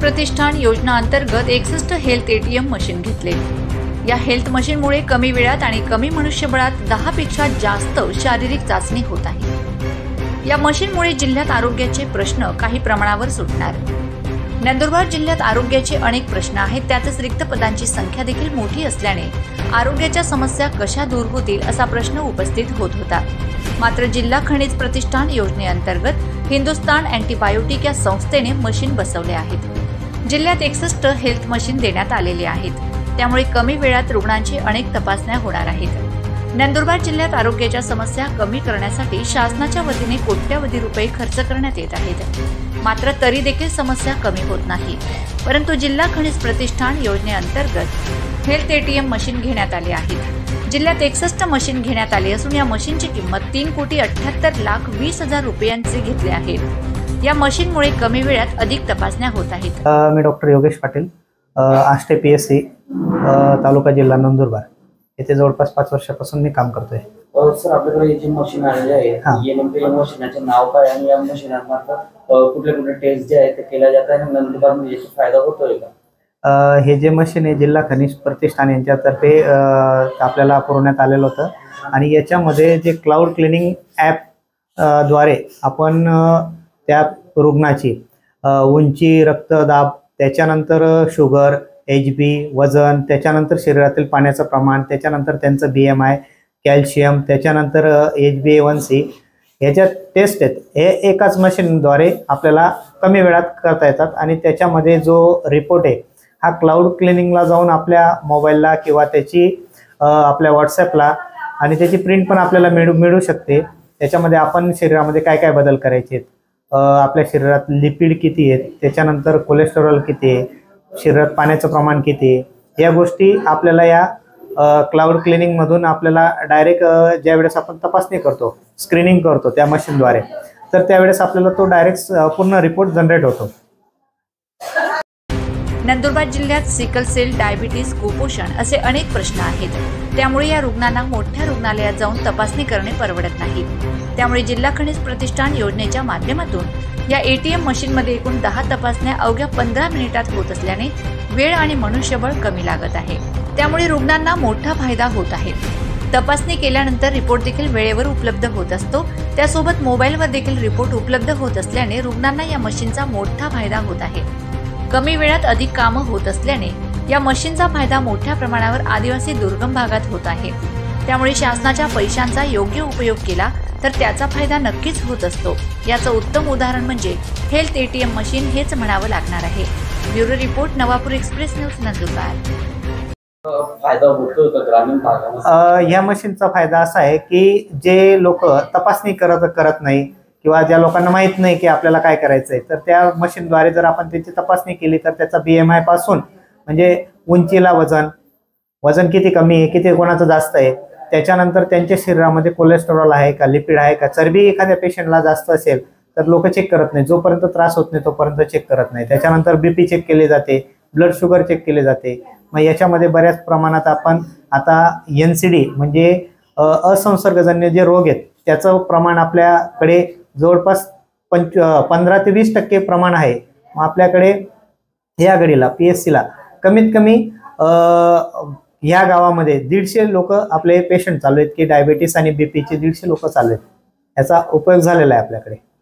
प्रतिष्ठान योजना अंतर्गत 61 health ATM machine घेतले। या हेल्थ मशीनमुळे कमी वेळात आणि कमी मनुष्यबळात 10 पेक्षा जास्त शारीरिक चाचणी होत आहे। या मशीनमुळे जिल्ह्यात आरोग्याचे प्रश्न काही प्रमाणावर सुटणार। नंदुरबार जिल्ह्यात आरोग्याचे अनेक प्रश्न आहेत, त्यातच रिक्त पदांची संख्या देखील मोठी असल्याने आरोग्याच्या समस्या कशा दूर होतील असा प्रश्न उपस्थित होत होता। मात्र जिल्हा खनिज प्रतिष्ठान योजनेअंतर्गत हिंदुस्तान अँटीबायोटिक या संस्थेने मशीन बसवले आहेत। जिल्ह्यात 61 हेल्थ मशीन देण्यात आलेले आहेत, त्यामुळे कमी वेळात रुग्णांची अनेक तपासण्या होणार आहेत। नंदुरबार जिल्ह्यात आरोग्याच्या समस्या कमी करण्यासाठी शासनाच्या वतीने कोट्यवधी रुपये खर्च करण्यात येत आहेत। मात्र तरी देखील समस्या कमी होत नाही, परंतु जिल्हा खनिज प्रतिष्ठान योजनेअंतर्गत हेल्थ एटीएम मशीन घेण्यात आले आहेत। जिल्ह्यात 61 मशीन घेण्यात आली असून या मशीनची किंमत 3,78,20,000 रुपयांचे घेतले आहेत। या मशीनमुळे कमी वेळात अधिक तपासण्या होत आहेत। मी डॉक्टर योगेश पाटील, आष्टे PSC, तालुका जिल्हा नंदुरबार येथे जवळपास 5 वर्षापासून मी काम करतोय। सर, आपल्याकडे जी मशीन आलेली आहे या मशीनचे नाव काय आणि या मशीनमार्फत कुठले टेस्ट जे आहेत ते केल्या जातात आणि नंदुरबार याचा फायदा होतोय का? हे जे मशीन आहे जिल्हा खनिज प्रतिष्ठान यांच्यातर्फे आपल्याला पुरवण्यात आलेलं होतं आणि याच्यामध्ये जे क्लाउड क्लिनिंग ॲप द्वारे आपण त्या रुग्णाची उंची, रक्तदाब, त्याच्यानंतर शुगर, HB, वजन, त्याच्यानंतर शरीरातील पाण्याचं प्रमाण, त्याच्यानंतर त्यांचं BMI, कॅल्शियम, त्याच्यानंतर HbA1c ह्याच्या टेस्ट आहेत हे एकाच मशीनद्वारे आपल्याला कमी वेळात करता येतात आणि त्याच्यामध्ये जो रिपोर्ट आहे हा क्लाउड क्लिनिंगला जाऊन आपल्या मोबाईलला किंवा त्याची आपल्या व्हॉट्सॲपला आणि त्याची प्रिंट पण आपल्याला मिळू शकते। त्याच्यामध्ये आपण शरीरामध्ये काय काय बदल करायचे आहेत, आपल्या शरीरात लिपिड किती आहेत, त्याच्यानंतर कोलेस्टेरॉल किती आहे, शरीरात पाण्याचं प्रमाण किती आहे, या गोष्टी आपल्याला या क्लाउड क्लिनिंग मधून आपल्याला डायरेक्ट ज्यावेळेस आपण तपासणी करतो, स्क्रीनिंग करतो त्या मशीनद्वारे, तर त्यावेळेस आपल्याला तो डायरेक्ट पूर्ण रिपोर्ट जनरेट होतो। नंदुरबार जिल्ह्यात सिकल सेल, डायबिटीज, कुपोषण असे अनेक प्रश्न आहेत, त्यामुळे या रुग्णांना मोठ्या रुग्णालयात जाऊन तपासणी करणे परवडत नाही। त्यामुळे जिल्हा खनिज प्रतिष्ठान योजनेच्या माध्यमातून या एटीएम मशीनमध्ये एकूण 10 तपासण्या अवघ्या 15 मिनिटात होत असल्याने वेळ आणि मनुष्यबळ कमी लागत आहे। त्यामुळे रुग्णांना मोठा फायदा होत आहे। तपासणी केल्यानंतर रिपोर्ट देखील वेळेवर उपलब्ध होत असतो, त्यासोबत मोबाईलवर देखील रिपोर्ट उपलब्ध होत असल्याने रुग्णांना या मशीनचा मोठा फायदा होत आहे। कमी वेळात अधिक कामं होत असल्याने या मशीनचा फायदा मोठ्या प्रमाणावर आदिवासी दुर्गम भागात होत आहे। त्यामुळे शासनाच्या पैशांचा योग्य उपयोग केला तर त्याचा फायदा नक्कीच होत असतो। याचं उत्तम उदाहरण म्हणजे हेल्थ एटीएम मशीन हेच म्हणावं लागणार आहे। Bureau report, Navapur express news, Nandurbar. फायदा होतो का ग्रामीण भागामध्ये? या मशीनचा फायदा असा आहे की जे लोक तपासणी करत नाही किंवा ज्या लोकांना माहित नाही की आपल्याला काय करायचंय, तर त्या मशीनद्वारे जर आपण त्याची तपासणी केली तर त्याचा BMI पासून म्हणजे उंचीला वजन किती कमी आहे, किती कोणाचं जास्त आहे, त्याच्यानंतर त्यांच्या शरीरामध्ये कोलेस्टेरॉल आहे का, लिपिड आहे का, चरबी एखाद्या पेशंटला जास्त असेल तर लोक चेक करत नाही, जोपर्यंत त्रास होत नाही तोपर्यंत चेक करत नाही। त्याच्यानंतर BP चेक केले जाते, ब्लड शुगर चेक केले जाते। मग याच्यामध्ये बऱ्याच प्रमाणात आपण आता NCD म्हणजे असंसर्गजन्य जे रोग आहेत त्याचं प्रमाण आपल्याकडे जवळपास 15 ते 20% प्रमाण आहे। मग आपल्याकडे या घडीला PSCला कमीत कमी या गावामध्ये 150 लोक आपले पेशंट चालू आहेत की डायबिटीस आणि BPचे 150 लोक चालू आहेत। याचा उपयोग झालेला आहे आपल्याकडे।